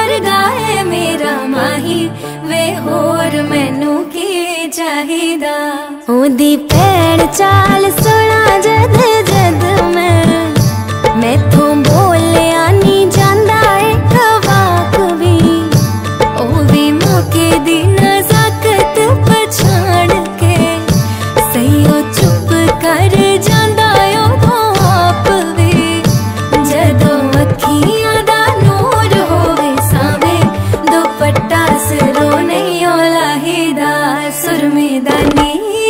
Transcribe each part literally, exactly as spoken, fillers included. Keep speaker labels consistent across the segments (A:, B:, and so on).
A: वर्गा है मेरा माही वे होर मैनू की चाहिदा। ओदी पैर चाल सुना जद जद मैं मैथों बोलिया नी जांदा एक वाक भी ओ भी मौके दी नज़ाकत पछाण के सही चुप कर जांदा ओ आप भी जदों अखियां दा नूर होवे सावे दुपट्टा सिरों नहीं लाहीदा। सुरमेदानी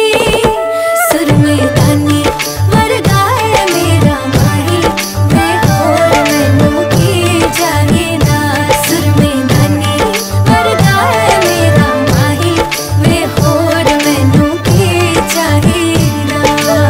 A: सुरमेदानी वर्गा है मेरा माही वे होर मैनू की चाहिदा। सुरमेदानी वर्गा है मेरा माही वे होर मैनू की चाहिदा।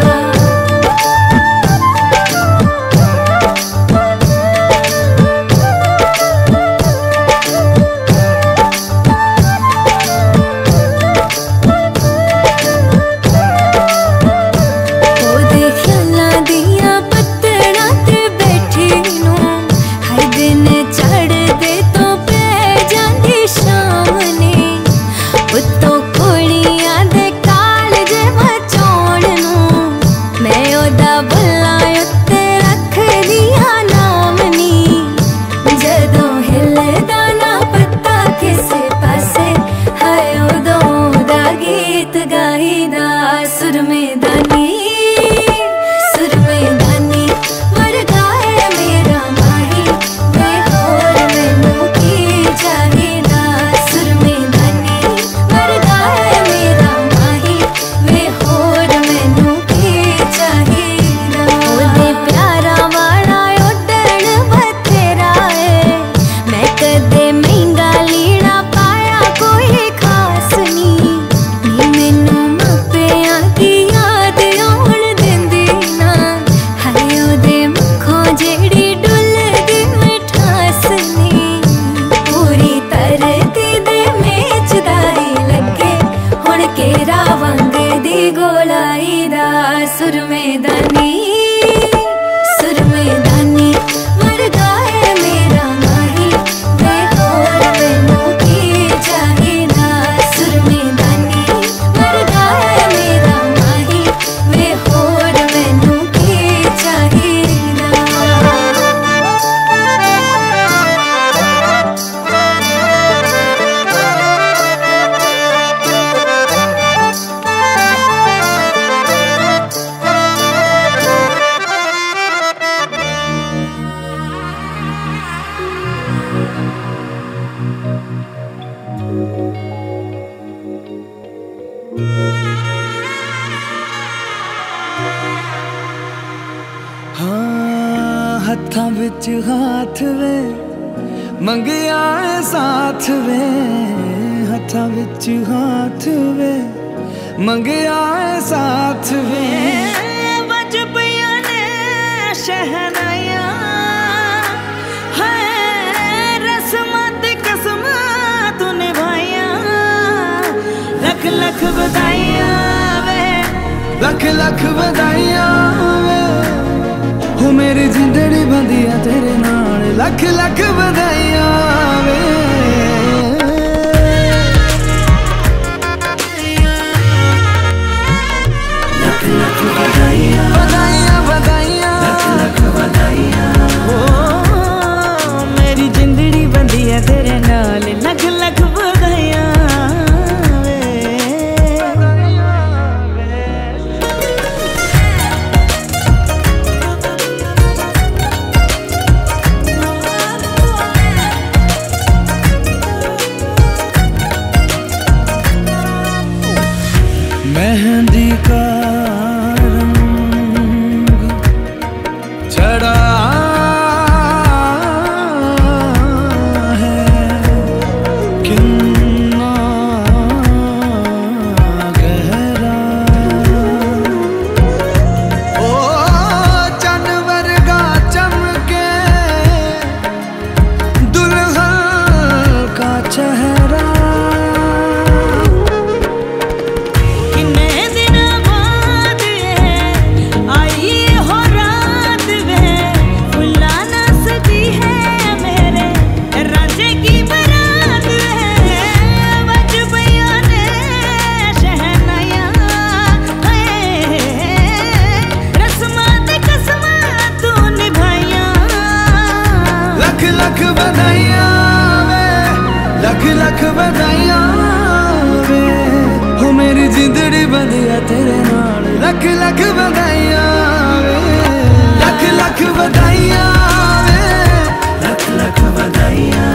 A: सुरमेदानी सुरमेदानी वर्गा है मेरा माही वे होर मैनू की चाहिदा। सुरमेदानी वर्गा है मेरा माही वे होर मैनू की चाहिदा। ओदे प्यारा वाला उड्डण बथेरा है मैं कदे महंगा लीड़ा पाया कोई खास नी नी मैनू सुरमेदानी सुरमेदानी वर्गा है मेरा माही वे होर मैनू की चाहिदा। सुरमेदानी वर्गा है मेरा माही वे होर मैनू की चाहिदा।
B: हाँ हत्थां विच हाथ वे मंगिया साथ वे हत्थां विच हाथ वे मंगिया साथ वे बज पिया ने शहनाया है रस्मां ते कसमां तू निभाया। लख लख बधाइयां वे लख लख बधाइयां वे हो मेरी जिंदड़ी बंदिया तेरे नाल लख लख बधाइयां वे। लख लख बधाइयां बधाइयां बधाइयां लख लख बधाइयां हो मेरी जिंदड़ी बंदिया तेरे नाल लख लख बधाइयां। मेहंदी का रंग चढ़ा है लख बधाइयां वे, हो मेरी जिंदड़ी बंधी है तेरे नाल। लख लख बधाइयां वे, लख लख बधाइयां वे, लख लख बधाइयां।